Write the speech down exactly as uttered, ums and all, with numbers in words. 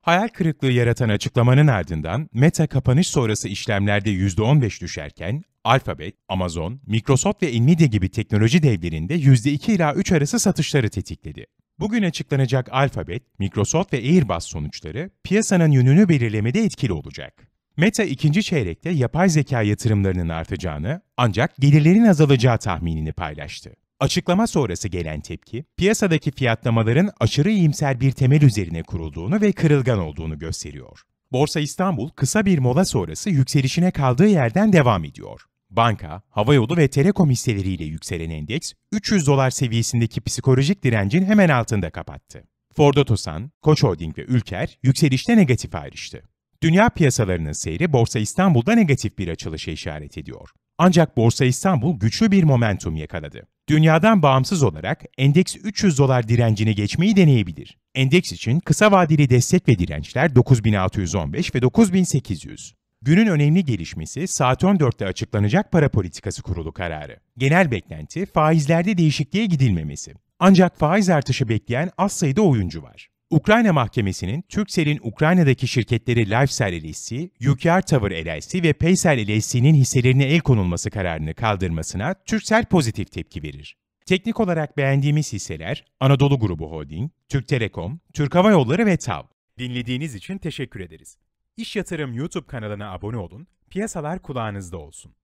Hayal kırıklığı yaratan açıklamanın ardından Meta kapanış sonrası işlemlerde yüzde on beş düşerken, Alphabet, Amazon, Microsoft ve Nvidia gibi teknoloji devlerinde yüzde iki ila üç arası satışları tetikledi. Bugün açıklanacak Alphabet, Microsoft ve Airbus sonuçları piyasanın yönünü belirlemede etkili olacak. Meta ikinci çeyrekte yapay zeka yatırımlarının artacağını ancak gelirlerin azalacağı tahminini paylaştı. Açıklama sonrası gelen tepki, piyasadaki fiyatlamaların aşırı iyimser bir temel üzerine kurulduğunu ve kırılgan olduğunu gösteriyor. Borsa İstanbul kısa bir mola sonrası yükselişine kaldığı yerden devam ediyor. Banka, havayolu ve telekom hisseleriyle yükselen endeks, üç yüz dolar seviyesindeki psikolojik direncin hemen altında kapattı. Ford Otosan, Koç Holding ve Ülker yükselişte negatif ayrıştı. Dünya piyasalarının seyri Borsa İstanbul'da negatif bir açılışa işaret ediyor. Ancak Borsa İstanbul güçlü bir momentum yakaladı. Dünyadan bağımsız olarak endeks üç yüz dolar direncini geçmeyi deneyebilir. Endeks için kısa vadeli destek ve dirençler dokuz bin altı yüz on beş ve dokuz bin sekiz yüz. Günün önemli gelişmesi saat on dörtte açıklanacak para politikası kurulu kararı. Genel beklenti faizlerde değişikliğe gidilmemesi. Ancak faiz artışı bekleyen az sayıda oyuncu var. Ukrayna Mahkemesi'nin Turkcell'in Ukrayna'daki şirketleri Lifestyle L L C, U K R Tower L L C ve Paysel L L C'nin hisselerine el konulması kararını kaldırmasına Turkcell pozitif tepki verir. Teknik olarak beğendiğimiz hisseler Anadolu Grubu Holding, Türk Telekom, Türk Hava Yolları ve TAV. Dinlediğiniz için teşekkür ederiz. İş Yatırım YouTube kanalına abone olun, piyasalar kulağınızda olsun.